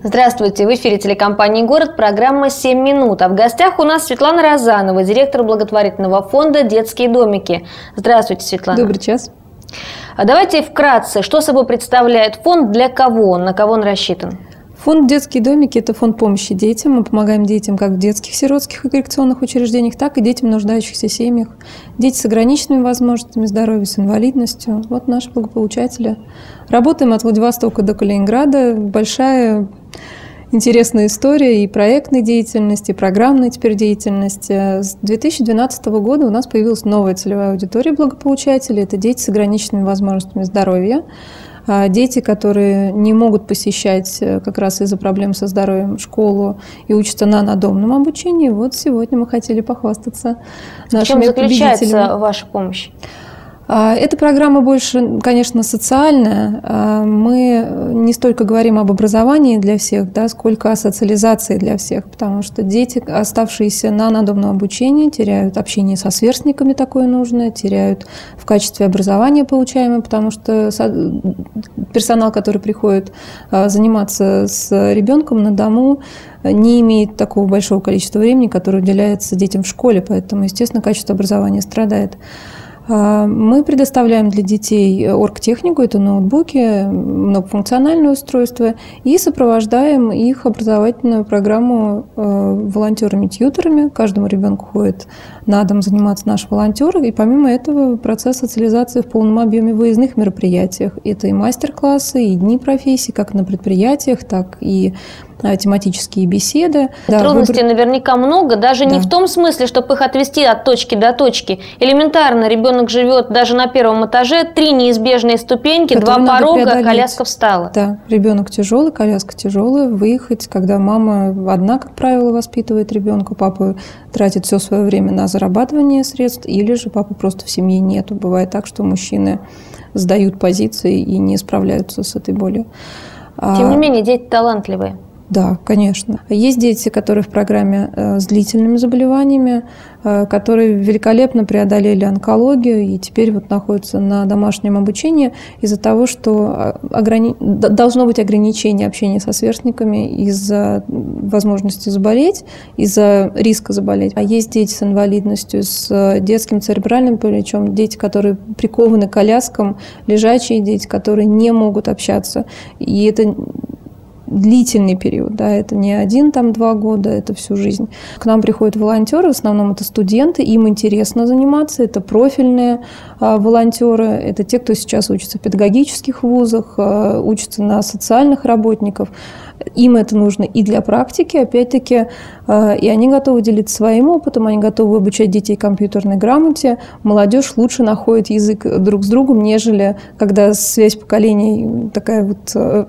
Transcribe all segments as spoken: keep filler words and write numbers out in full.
Здравствуйте, в эфире телекомпании «Город», программа «семь минут». А в гостях у нас Светлана Розанова, директор благотворительного фонда «Детские домики». Здравствуйте, Светлана. Добрый час. А давайте вкратце, что собой представляет фонд, для кого он, на кого он рассчитан? Фонд «Детские домики» – это фонд помощи детям. Мы помогаем детям как в детских, сиротских и коррекционных учреждениях, так и детям в нуждающихся семьях. Дети с ограниченными возможностями здоровья, с инвалидностью. Вот наши благополучатели. Работаем от Владивостока до Калининграда. Большая интересная история и проектной деятельности, и программной теперь деятельности. С две тысячи двенадцатого года у нас появилась новая целевая аудитория благополучателей. Это дети с ограниченными возможностями здоровья. Дети, которые не могут посещать как раз из-за проблем со здоровьем школу и учатся на надомном обучении, вот сегодня мы хотели похвастаться нашими победителями. В чем заключается ваша помощь? Эта программа больше, конечно, социальная. Мы не столько говорим об образовании для всех, да, сколько о социализации для всех, потому что дети, оставшиеся на надомном обучении, теряют общение со сверстниками такое нужное, теряют в качестве образования получаемое, потому что персонал, который приходит заниматься с ребенком на дому, не имеет такого большого количества времени, которое уделяется детям в школе, поэтому, естественно, качество образования страдает. Мы предоставляем для детей оргтехнику, это ноутбуки, многофункциональные устройства, и сопровождаем их образовательную программу волонтерами-тьюторами. Каждому ребенку ходит на дом заниматься наш волонтер, и помимо этого процесс социализации в полном объеме в выездных мероприятиях. Это и мастер-классы, и дни профессий, как на предприятиях, так и тематические беседы. Трудностей да, выбор... наверняка много, даже да. не в том смысле, чтобы их отвести от точки до точки. Элементарно, ребенок живет даже на первом этаже, три неизбежные ступеньки, Этого два порога, коляска встала. Да, ребенок тяжелый, коляска тяжелая, выехать, когда мама одна, как правило, воспитывает ребенка, папа тратит все свое время на зарабатывание средств, или же папы просто в семье нету. Бывает так, что мужчины сдают позиции и не справляются с этой болью. Тем не менее, дети талантливые. Да, конечно. Есть дети, которые в программе э, с длительными заболеваниями, э, которые великолепно преодолели онкологию и теперь вот находятся на домашнем обучении из-за того, что ограни... должно быть ограничение общения со сверстниками из-за возможности заболеть, из-за риска заболеть. А есть дети с инвалидностью, с детским церебральным параличом, дети, которые прикованы к коляскам, лежачие дети, которые не могут общаться. И это длительный период, да, это не один, там, два года, это всю жизнь. К нам приходят волонтеры, в основном это студенты, им интересно заниматься, это профильные а, волонтеры, это те, кто сейчас учится в педагогических вузах, а, учатся на социальных работников. Им это нужно и для практики, опять-таки, а, и они готовы делиться своим опытом, они готовы обучать детей компьютерной грамоте. Молодежь лучше находит язык друг с другом, нежели когда связь поколений такая вот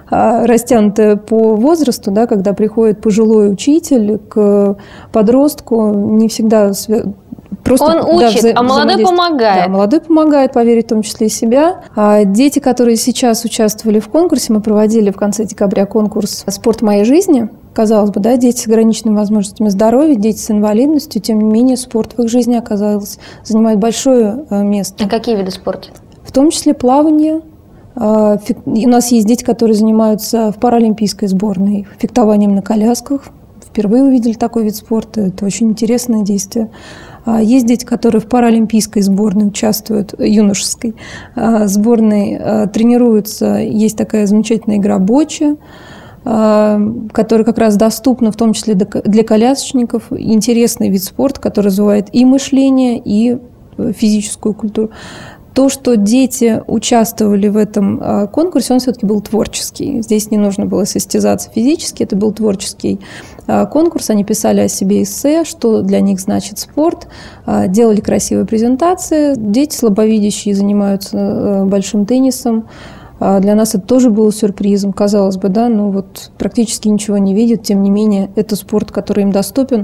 растянутая по возрасту, да, когда приходит пожилой учитель к подростку, не всегда просто... Он учит, да, а молодой помогает. Да, молодой помогает поверить в том числе и себя. А дети, которые сейчас участвовали в конкурсе, мы проводили в конце декабря конкурс «Спорт моей жизни». Казалось бы, да, дети с ограниченными возможностями здоровья, дети с инвалидностью, тем не менее спорт в их жизни, оказалось, занимает большое место. А какие виды спорта? В том числе плавание. У нас есть дети, которые занимаются в паралимпийской сборной фехтованием на колясках. Впервые увидели такой вид спорта. Это очень интересное действие. Есть дети, которые в паралимпийской сборной участвуют, юношеской сборной, тренируются. Есть такая замечательная игра боча, которая как раз доступна в том числе для колясочников. Интересный вид спорта, который развивает и мышление, и физическую культуру. То, что дети участвовали в этом конкурсе, он все-таки был творческий. Здесь не нужно было состязаться физически, это был творческий конкурс. Они писали о себе эссе, что для них значит спорт, делали красивые презентации. Дети слабовидящие занимаются большим теннисом. Для нас это тоже было сюрпризом, казалось бы, да, ну вот практически ничего не видят, тем не менее, это спорт, который им доступен.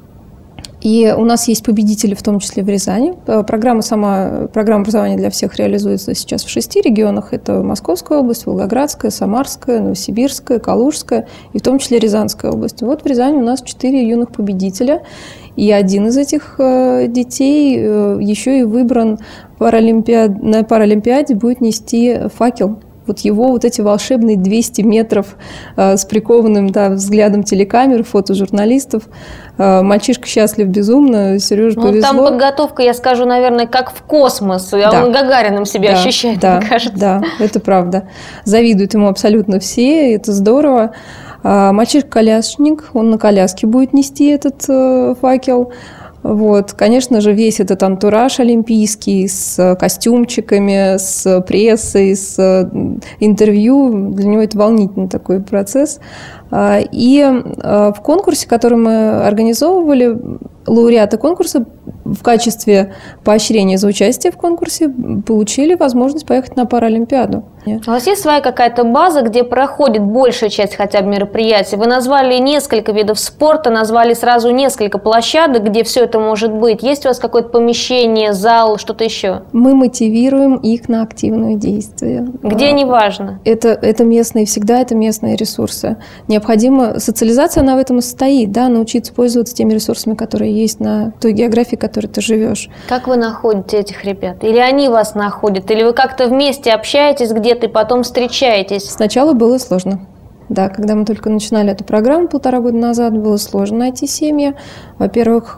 И у нас есть победители, в том числе в Рязани. Программа, сама, программа образования для всех реализуется сейчас в шести регионах. Это Московская область, Волгоградская, Самарская, Новосибирская, Калужская и в том числе Рязанская область. Вот в Рязани у нас четыре юных победителя. И один из этих детей еще и выбран паралимпиад... на Паралимпиаде будет нести факел. вот его вот эти волшебные двести метров э, с прикованным, да, взглядом телекамер, фотожурналистов. Э, мальчишка счастлив безумно, Сереже ну, повезло. Там подготовка, я скажу, наверное, как в космос. Да. Он Гагарином себя да, ощущает, да, мне кажется. Да, это правда. Завидуют ему абсолютно все, это здорово. А мальчишка-колясочник, он на коляске будет нести этот э, факел. Вот, конечно же, весь этот антураж олимпийский с костюмчиками, с прессой, с интервью, для него это волнительный такой процесс. И в конкурсе, который мы организовывали, лауреаты конкурса в качестве поощрения за участие в конкурсе получили возможность поехать на Паралимпиаду. У вас есть своя какая-то база, где проходит большая часть хотя бы мероприятий? Вы назвали несколько видов спорта, назвали сразу несколько площадок, где все это может быть. Есть у вас какое-то помещение, зал, что-то еще? Мы мотивируем их на активное действие. Где не важно? Это, это местные, всегда это местные ресурсы. Необходимо, социализация, она в этом и состоит, да, научиться пользоваться теми ресурсами, которые есть на той географии, в которой ты живешь. Как вы находите этих ребят? Или они вас находят? Или вы как-то вместе общаетесь где-то и потом встречаетесь? Сначала было сложно. Да, когда мы только начинали эту программу полтора года назад, было сложно найти семьи. Во-первых,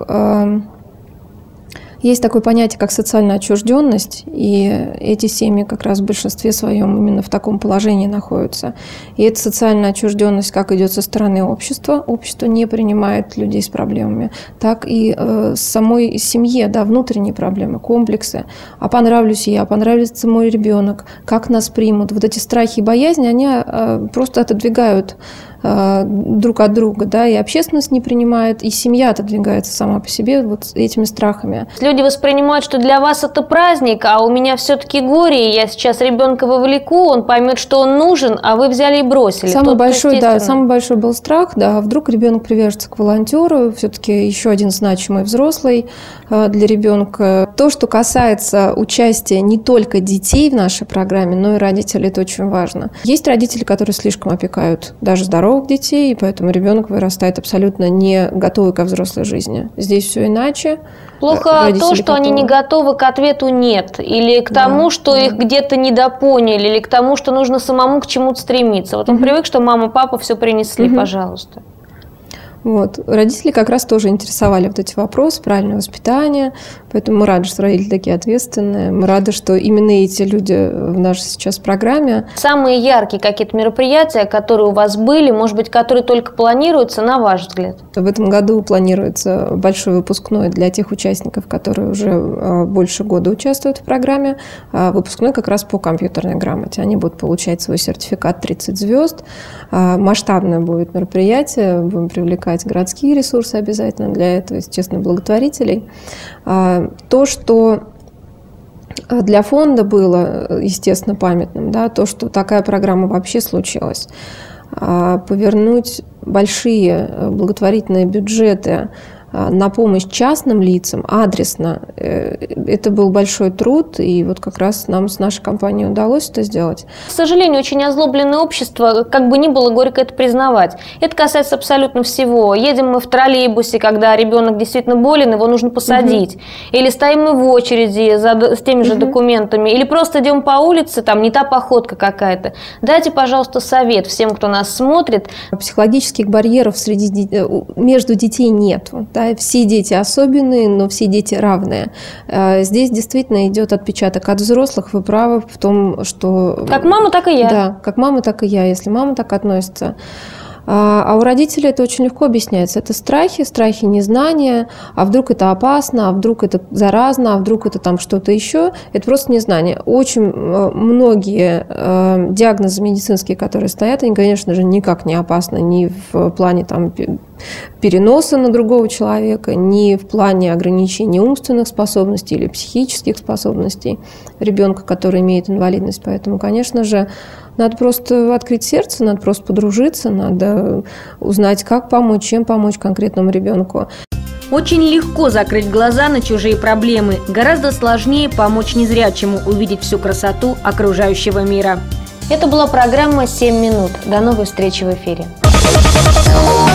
есть такое понятие, как социальная отчужденность, и эти семьи как раз в большинстве своем именно в таком положении находятся. И эта социальная отчужденность как идет со стороны общества, общество не принимает людей с проблемами, так и э, с самой семье, да, внутренние проблемы, комплексы. А понравлюсь я, понравится мой ребенок, как нас примут. Вот эти страхи и боязни, они э, просто отодвигают друг от друга, да, и общественность не принимает, и семья отодвигается сама по себе вот этими страхами. Люди воспринимают, что для вас это праздник, а у меня все-таки горе, и я сейчас ребенка вовлеку, он поймет, что он нужен, а вы взяли и бросили. Самый Тут большой, да, самый большой был страх, да, вдруг ребенок привяжется к волонтеру, все-таки еще один значимый взрослый для ребенка. То, что касается участия не только детей в нашей программе, но и родителей, это очень важно. Есть родители, которые слишком опекают даже здоровых детей, и поэтому ребенок вырастает абсолютно не готовый ко взрослой жизни. Здесь все иначе. Плохо родители то, что готовы. Они не готовы к ответу «нет», или к тому, да, что да. их где-то недопоняли, или к тому, что нужно самому к чему-то стремиться. Вот он mm-hmm. привык, что мама, папа все принесли, mm-hmm. пожалуйста. Вот. Родители как раз тоже интересовали вот эти вопросы, правильное воспитание, поэтому мы рады, что родители такие ответственные, мы рады, что именно эти люди в нашей сейчас программе. Самые яркие какие-то мероприятия, которые у вас были, может быть, которые только планируются, на ваш взгляд? В этом году планируется большой выпускной для тех участников, которые уже больше года участвуют в программе, выпускной как раз по компьютерной грамоте. Они будут получать свой сертификат тридцать звезд, масштабное будет мероприятие, будем привлекать городские ресурсы обязательно для этого, естественно, благотворителей. То, что для фонда было, естественно, памятным, да, то, что такая программа вообще случилась, повернуть большие благотворительные бюджеты на помощь частным лицам адресно. Это был большой труд, и вот как раз нам с нашей компанией удалось это сделать. К сожалению, очень озлобленное общество, как бы ни было горько это признавать. Это касается абсолютно всего. Едем мы в троллейбусе, когда ребенок действительно болен, его нужно посадить. Угу. Или стоим мы в очереди за, с теми же угу. документами, или просто идем по улице, там не та походка какая-то. Дайте, пожалуйста, совет всем, кто нас смотрит. Психологических барьеров среди, между детей нет. Да, все дети особенные, но все дети равные. Здесь действительно идет отпечаток от взрослых. Вы правы в том, что... Как мама, так и я. Да, как мама, так и я, если мама так относится. А у родителей это очень легко объясняется. Это страхи, страхи незнания, а вдруг это опасно, а вдруг это заразно, а вдруг это там что-то еще. Это просто незнание. Очень многие диагнозы медицинские, которые стоят, они, конечно же, никак не опасны ни в плане там, переноса на другого человека, ни в плане ограничения умственных способностей или психических способностей ребенка, который имеет инвалидность. Поэтому, конечно же, надо просто открыть сердце, надо просто подружиться, надо узнать, как помочь, чем помочь конкретному ребенку. Очень легко закрыть глаза на чужие проблемы. Гораздо сложнее помочь незрячему увидеть всю красоту окружающего мира. Это была программа «семь минут». До новой встречи в эфире.